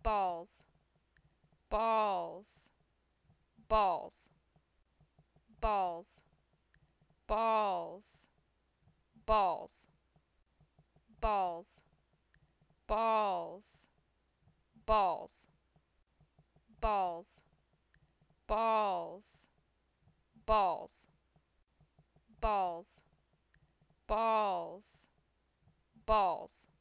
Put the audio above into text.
balls, balls, balls, balls, balls, balls, balls, balls, balls, balls, balls, balls, balls, balls, balls.